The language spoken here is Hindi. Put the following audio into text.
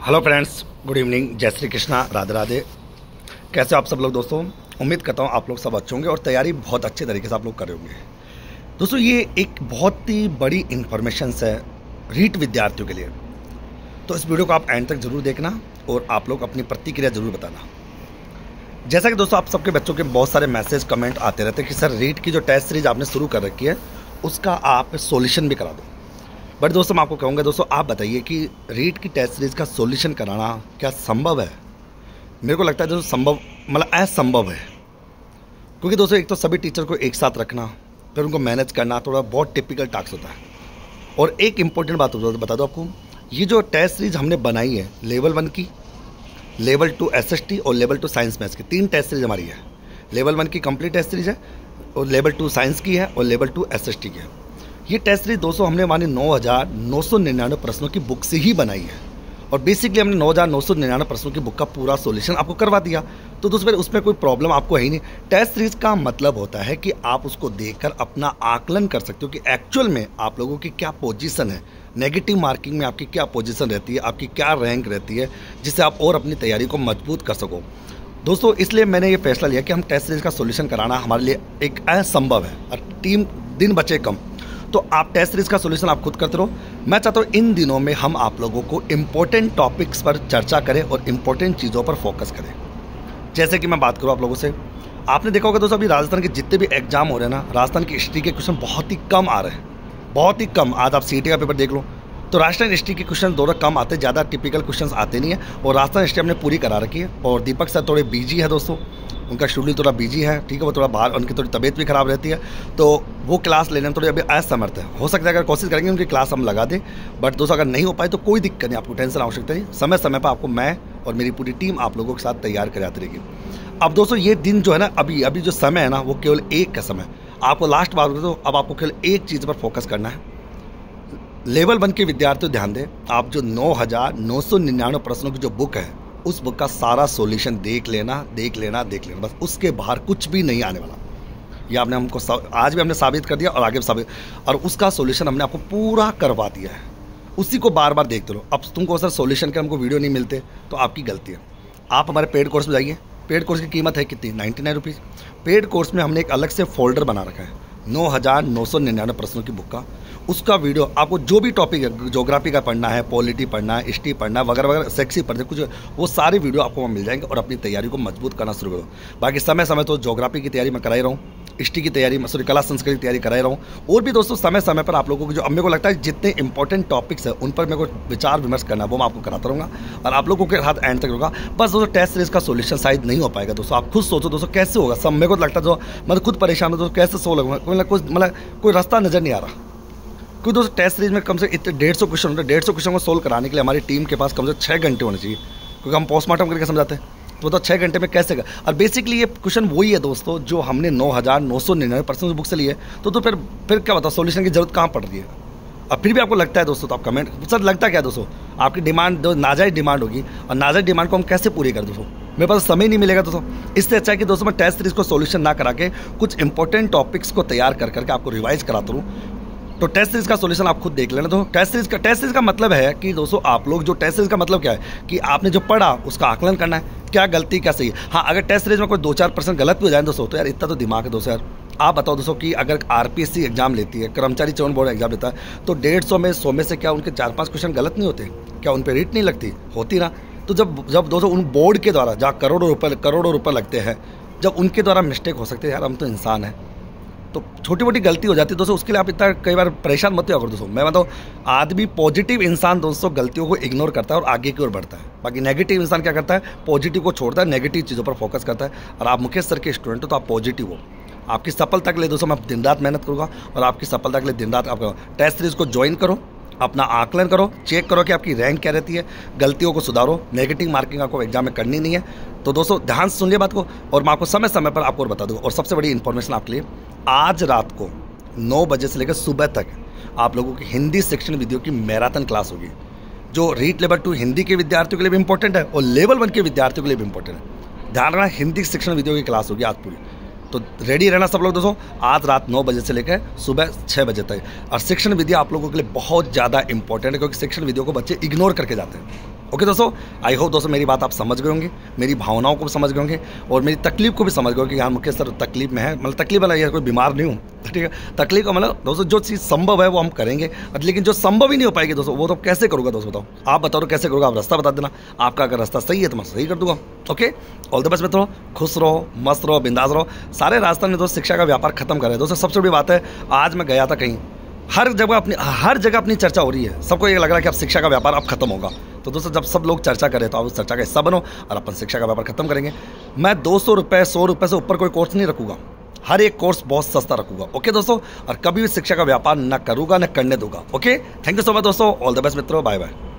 हेलो फ्रेंड्स, गुड इवनिंग, जय श्री कृष्णा, राधे राधे। कैसे हो आप सब लोग दोस्तों? उम्मीद करता हूँ आप लोग सब अच्छे होंगे और तैयारी बहुत अच्छे तरीके से आप लोग कर रहे होंगे। दोस्तों ये एक बहुत ही बड़ी इन्फॉर्मेशन है रीट विद्यार्थियों के लिए, तो इस वीडियो को आप एंड तक जरूर देखना और आप लोग अपनी प्रतिक्रिया जरूर बताना। जैसा कि दोस्तों आप सबके बच्चों के बहुत सारे मैसेज कमेंट आते रहते हैं कि सर रीट की जो टेस्ट सीरीज आपने शुरू कर रखी है उसका आप सोल्यूशन भी करा दो। बट दोस्तों मैं आपको कहूँगा दोस्तों, आप बताइए कि रीट की टेस्ट सीरीज का सॉल्यूशन कराना क्या संभव है? मेरे को लगता है दोस्तों संभव मतलब असंभव है, क्योंकि दोस्तों एक तो सभी टीचर को एक साथ रखना, फिर उनको मैनेज करना थोड़ा बहुत टिपिकल टास्क होता है। और एक इम्पोर्टेंट बात बता दो आपको, ये जो टेस्ट सीरीज हमने बनाई है लेवल 1 की, लेवल 2 SST और लेवल 2 साइंस मैथ्स की 3 टेस्ट सीरीज हमारी है। लेवल 1 की कंप्लीट टेस्ट सीरीज है और लेवल 2 साइंस की है और लेवल 2 SST की है। ये टेस्ट सीरीज दोस्तों हमने हमारे 9,999 प्रश्नों की बुक से ही बनाई है और बेसिकली हमने 9,999 प्रश्नों की बुक का पूरा सॉल्यूशन आपको करवा दिया। तो दोस्तों उसमें कोई प्रॉब्लम आपको है ही नहीं। टेस्ट सीरीज का मतलब होता है कि आप उसको देखकर अपना आकलन कर सकते हो कि एक्चुअल में आप लोगों की क्या पोजीशन है, नेगेटिव मार्किंग में आपकी क्या पोजीशन रहती है, आपकी क्या रैंक रहती है, जिससे आप और अपनी तैयारी को मजबूत कर सको। दोस्तों इसलिए मैंने ये फैसला लिया कि हम टेस्ट सीरीज का सॉल्यूशन कराना हमारे लिए एक असंभव है और टीम दिन बचे कम, तो आप टेस्ट सीरीज का सॉल्यूशन आप खुद करते रहो। मैं चाहता हूँ इन दिनों में हम आप लोगों को इंपॉर्टेंट टॉपिक्स पर चर्चा करें और इंपॉर्टेंट चीज़ों पर फोकस करें। जैसे कि मैं बात करूँ आप लोगों से, आपने देखा होगा दोस्तों अभी राजस्थान के जितने भी एग्जाम हो रहे हैं ना, राजस्थान की हिस्ट्री के क्वेश्चन बहुत ही कम आ रहे हैं, बहुत ही कम। आज आप CET का पेपर देख लो तो राजस्थान हिस्ट्री के क्वेश्चन थोड़ा कम आते हैं, ज़्यादा टिपिकल क्वेश्चन आते नहीं है। और राजस्थान हिस्ट्री हमने पूरी करा रखी है और दीपक सर थोड़े बिजी है दोस्तों, उनका शेड्यूल थोड़ा बिजी है, ठीक है, वो थोड़ा बाहर, उनकी थोड़ी तबीयत भी खराब रहती है, तो वो क्लास लेने में थोड़ी अभी असमर्थ है। हो सकता है अगर कोशिश करेंगे उनकी क्लास हम लगा दें, बट दोस्तों अगर नहीं हो पाए तो कोई दिक्कत नहीं, आपको टेंशन आवश्यकता नहीं। समय समय पर आपको मैं और मेरी पूरी टीम आप लोगों के साथ तैयार कराती रहेगी। अब दोस्तों ये दिन जो है ना, अभी जो समय है ना, वो केवल एक का समय। आपको लास्ट बात तो अब आपको केवल एक चीज़ पर फोकस करना है। लेवल 1 के विद्यार्थियों ध्यान दें, आप जो 9,999 प्रश्नों की जो बुक है उस बुक का सारा सॉल्यूशन देख लेना, बस उसके बाहर कुछ भी नहीं आने वाला। ये आपने हमको आज भी हमने साबित कर दिया और आगे भी साबित, और उसका सॉल्यूशन हमने आपको पूरा करवा दिया है। उसी को बार बार देखते रहो। अब तुमको सर सॉल्यूशन के हमको वीडियो नहीं मिलते तो आपकी गलती है। आप हमारे पेड कोर्स में जाइए, पेड कोर्स की कीमत है कितनी? 99 रुपीज़। पेड कोर्स में हमने एक अलग से फोल्डर बना रखा है 9,999 प्रश्नों की बुक का। उसका वीडियो आपको जो भी टॉपिक है, ज्योग्राफी का पढ़ना है, पॉलिटी पढ़ना है, हिस्ट्री पढ़ना है, वगैरह वगैरह, सेक्सी पढ़ते कुछ, वो सारे वीडियो आपको वहाँ मिल जाएंगे और अपनी तैयारी को मजबूत करना शुरू करो। बाकी समय समय तो ज्योग्राफी की तैयारी मैं करा ही रहा हूँ, हिस्ट्री की तैयारी, कला संस्कृति की तैयारी करा ही रहा हूँ। और भी दोस्तों समय समय पर आप लोगों को जो अब मेरे को लगता है जितने इंपॉर्टेंट टॉपिक्स है उन पर मेरे को विचार विमर्श करना वो मैं आपको कराता रहूँगा और आप लोगों के हाथ एंड तक होगा। बस दोस्तों टेस्ट सीरीज का सॉल्यूशन शायद नहीं हो पाएगा दोस्तों, आप खुद सोचो दोस्तों कैसे होगा। सब मेरे को लगता है जो मतलब खुद परेशान हो तो कैसे कोई रास्ता नजर नहीं आ रहा, क्योंकि दोस्तों टेस्ट सीरीज में कम से 150 क्वेश्चन होते हैं। 150 क्वेश्चन को सोल्व कराने के लिए हमारी टीम के पास कम से 6 घंटे होने चाहिए, क्योंकि हम पोस्टमार्टम करके समझाते हैं। तो बताओ 6 घंटे में कैसे कर? और बेसिकली ये क्वेश्चन वही है दोस्तों जो हमने 9,999 प्रश्नों बुक से लिए। तो फिर क्या बताओ सॉल्यूशन की जरूरत कहाँ पड़ रही है? अब फिर भी आपको लगता है दोस्तों, तो आप कमेंट, सर लगता क्या दोस्तों? आपकी डिमांड जो नाजायज़ डिमांड होगी और नाजायज़ डिमांड को हम कैसे पूरी कर दोस्तों? मेरे पास समय नहीं मिलेगा दोस्तों। इससे अच्छा है कि दोस्तों मैं टेस्ट सीरीज को सॉल्यूशन ना करा के कुछ इंपॉर्टेंट टॉपिक्स को तैयार कर करके आपको रिवाइज कराता हूँ। तो टेस्ट सीरीज का सॉल्यूशन आप खुद देख लेना। तो टेस्ट सीरीज का मतलब है कि दोस्तों आप लोग जो टेस्ट सीरीज का मतलब क्या है कि आपने जो पढ़ा उसका आकलन करना है, क्या गलती क्या सही है। हाँ, अगर टेस्ट सीरीज में कोई 2-4% गलत भी हो जाए दोस्तों, तो यार इतना तो दिमाग है दोस्तों यार। आप बताओ दोस्तों कि अगर RPSC एग्जाम लेती है, कर्मचारी चयन बोर्ड एग्जाम लेता है, तो 150 में 100 में से क्या उनके 4-5 क्वेश्चन गलत नहीं होते? क्या उन पर रीट नहीं लगती? होती ना। तो जब दोस्तों उन बोर्ड के द्वारा जहाँ करोड़ों रुपये लगते हैं, जब उनके द्वारा मिस्टेक हो सकती है, यार हम तो इंसान हैं, तो छोटी मोटी गलती हो जाती है दोस्तों। उसके लिए आप इतना कई बार परेशान मत हो दोस्तों। मैं बताऊँ, आदमी पॉजिटिव इंसान दोस्तों गलतियों को इग्नोर करता है और आगे की ओर बढ़ता है। बाकी नेगेटिव इंसान क्या करता है? पॉजिटिव को छोड़ता है, नेगेटिव चीज़ों पर फोकस करता है। और आप मुकेश सर के स्टूडेंट हो तो आप पॉजिटिव हो। आपकी सफलता के लिए दोस्तों मैं दिन रात मेहनत करूँगा और आपकी सफलता के लिए दिन रात आप टेस्ट सीरीज को ज्वाइन करो, अपना आकलन करो, चेक करो कि आपकी रैंक क्या रहती है, गलतियों को सुधारो। नेगेटिव मार्किंग आपको एग्जाम में करनी नहीं है। तो दोस्तों ध्यान से सुन लिया बात को, और मैं आपको समय समय पर आपको और बता दूँगा। और सबसे बड़ी इन्फॉर्मेशन आपके लिए, आज रात को 9 बजे से लेकर सुबह तक आप लोगों की हिंदी सेक्शन वीडियो की मैराथन क्लास होगी, जो रीट लेवल 2 हिंदी के विद्यार्थियों के लिए भी इंपॉर्टेंट है और लेवल 1 के विद्यार्थियों के लिए भी इंपॉर्टेंट है। ध्यान रखना, हिंदी सेक्शन वीडियो की क्लास होगी आज पूरी। तो रेडी रहना सब लोग दोस्तों, आज रात 9 बजे से लेकर सुबह 6 बजे तक। और सेक्शन विद्या आप लोगों के लिए बहुत ज़्यादा इंपॉर्टेंट है, क्योंकि सेक्शन विद्या को बच्चे इग्नोर करके जाते हैं। ओके दोस्तों, आई होप दोस्तों मेरी बात आप समझ गए होंगे, मेरी भावनाओं को भी समझ गए होंगे और मेरी तकलीफ को भी समझ गए होंगे कि हाँ मुकेश सर तकलीफ में है। मतलब तकलीफ वाला, यार कोई बीमार नहीं हूँ, ठीक है। तकलीफ का मतलब दोस्तों जो चीज़ संभव है वो हम करेंगे, लेकिन जो संभव ही नहीं हो पाएगी दोस्तों वो तो कैसे करूँगा दोस्तों, बताओ आप बताओ तो कैसे करूँगा। आप रास्ता बता देना, आपका अगर रास्ता सही है तो मैं सही कर दूँगा। ओके, ऑल द बेस्ट मित्रों, खुश रहो, मस्त रहो, बिंदास रहो। सारे राजस्थान में दोस्तों शिक्षा का व्यापार खत्म कर रहे हैं दोस्तों। सबसे बड़ी बात है, आज मैं गया था कहीं, हर जगह अपनी चर्चा हो रही है। सबको ये लग रहा है कि अब शिक्षा का व्यापार अब खत्म होगा। तो दोस्तों जब सब लोग चर्चा करें तो आप उस चर्चा का हिस्सा बनो और अपन शिक्षा का व्यापार खत्म करेंगे। मैं 200 रुपये 100 रुपये से ऊपर कोई कोर्स नहीं रखूँगा, हर एक कोर्स बहुत सस्ता रखूँगा। ओके दोस्तों, और कभी भी शिक्षा का व्यापार न करूँगा न करने दूंगा। Okay, thank you so much दोस्तों, ऑल द बेस्ट मित्रों, बाय बाय।